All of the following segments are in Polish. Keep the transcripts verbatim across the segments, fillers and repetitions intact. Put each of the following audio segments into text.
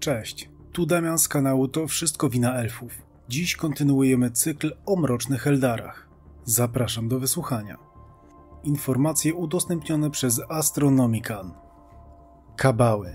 Cześć, tu Damian z kanału To Wszystko Wina Elfów. Dziś kontynuujemy cykl o mrocznych Eldarach. Zapraszam do wysłuchania. Informacje udostępnione przez Astronomican. Kabały.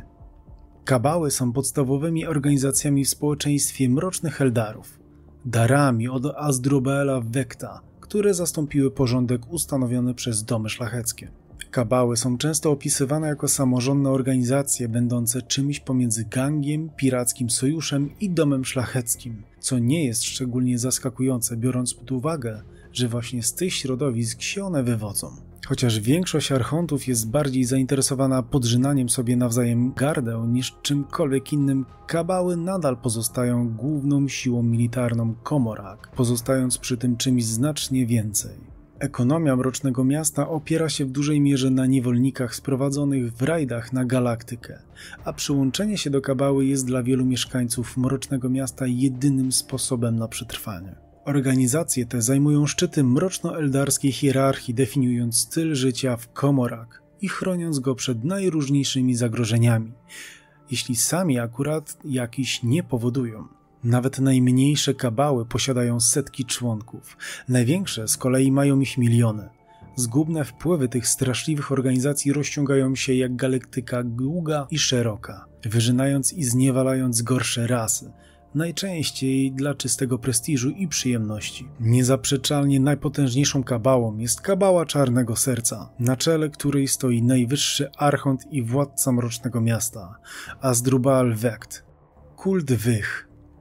Kabały są podstawowymi organizacjami w społeczeństwie mrocznych Eldarów. Darami od Asdrubaela Vecta, które zastąpiły porządek ustanowiony przez domy szlacheckie. Kabały są często opisywane jako samorządne organizacje będące czymś pomiędzy gangiem, pirackim sojuszem i domem szlacheckim, co nie jest szczególnie zaskakujące, biorąc pod uwagę, że właśnie z tych środowisk się one wywodzą. Chociaż większość archontów jest bardziej zainteresowana podrzynaniem sobie nawzajem gardeł niż czymkolwiek innym, kabały nadal pozostają główną siłą militarną Comorak, pozostając przy tym czymś znacznie więcej. Ekonomia Mrocznego Miasta opiera się w dużej mierze na niewolnikach sprowadzonych w rajdach na galaktykę, a przyłączenie się do kabały jest dla wielu mieszkańców Mrocznego Miasta jedynym sposobem na przetrwanie. Organizacje te zajmują szczyty mroczno-eldarskiej hierarchii, definiując styl życia w Comorak i chroniąc go przed najróżniejszymi zagrożeniami, jeśli sami akurat jakiś nie powodują. Nawet najmniejsze kabały posiadają setki członków, największe z kolei mają ich miliony. Zgubne wpływy tych straszliwych organizacji rozciągają się jak galaktyka długa i szeroka, wyrzynając i zniewalając gorsze rasy, najczęściej dla czystego prestiżu i przyjemności. Niezaprzeczalnie najpotężniejszą kabałą jest Kabała Czarnego Serca, na czele której stoi najwyższy archont i władca Mrocznego Miasta, Asdrubael Vect. Kult Wych.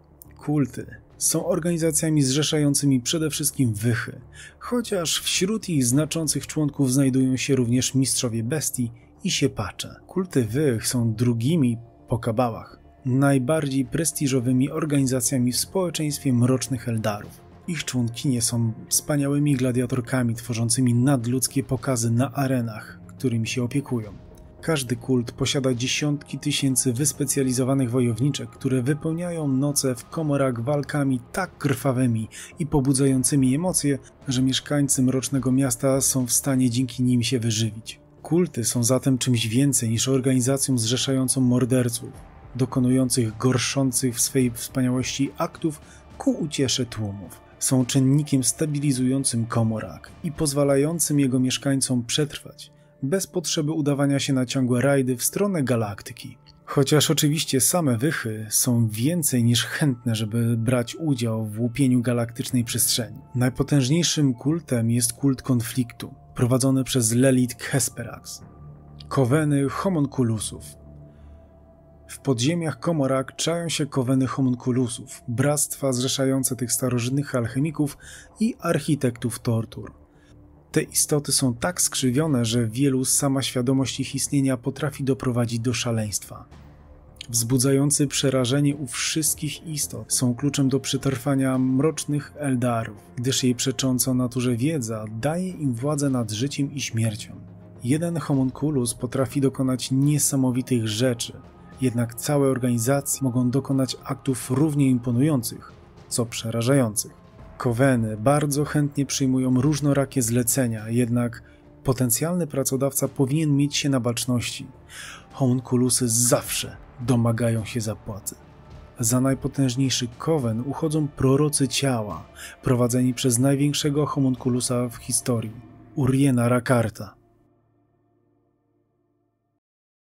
Kulty są organizacjami zrzeszającymi przede wszystkim wychy, chociaż wśród ich znaczących członków znajdują się również mistrzowie bestii i siepacze. Kulty wych są drugimi po kabałach, najbardziej prestiżowymi organizacjami w społeczeństwie mrocznych Eldarów. Ich członkinie są wspaniałymi gladiatorkami tworzącymi nadludzkie pokazy na arenach, którymi się opiekują. Każdy kult posiada dziesiątki tysięcy wyspecjalizowanych wojowniczek, które wypełniają noce w Comorak walkami tak krwawymi i pobudzającymi emocje, że mieszkańcy Mrocznego Miasta są w stanie dzięki nim się wyżywić. Kulty są zatem czymś więcej niż organizacją zrzeszającą morderców, dokonujących gorszących w swej wspaniałości aktów ku uciesze tłumów. Są czynnikiem stabilizującym Comorak i pozwalającym jego mieszkańcom przetrwać, bez potrzeby udawania się na ciągłe rajdy w stronę galaktyki. Chociaż oczywiście same wychy są więcej niż chętne, żeby brać udział w łupieniu galaktycznej przestrzeni. Najpotężniejszym kultem jest kult konfliktu, prowadzony przez Lelith Hesperax, koweny homunculusów. W podziemiach Comorak czają się koweny homunculusów, bractwa zrzeszające tych starożytnych alchemików i architektów tortur. Te istoty są tak skrzywione, że wielu sama świadomość ich istnienia potrafi doprowadzić do szaleństwa. Wzbudzający przerażenie u wszystkich istot są kluczem do przetrwania mrocznych Eldarów, gdyż jej przecząca naturze wiedza daje im władzę nad życiem i śmiercią. Jeden homunculus potrafi dokonać niesamowitych rzeczy, jednak całe organizacje mogą dokonać aktów równie imponujących, co przerażających. Koweny bardzo chętnie przyjmują różnorakie zlecenia, jednak potencjalny pracodawca powinien mieć się na baczności. Homunculusy zawsze domagają się zapłaty. Za najpotężniejszy kowen uchodzą prorocy ciała, prowadzeni przez największego homunculusa w historii, Uriena Rakarta.